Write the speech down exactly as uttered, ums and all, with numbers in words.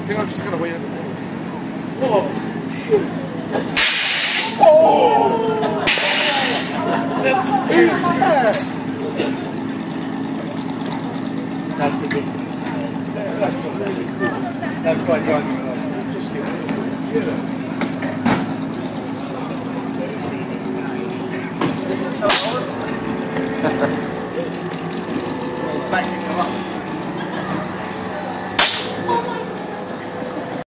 think I'm just gonna wait. Whoa! Oh! That's scary. That's a good one. That's a really cool. That's like going just give it to you. Ha ha ha.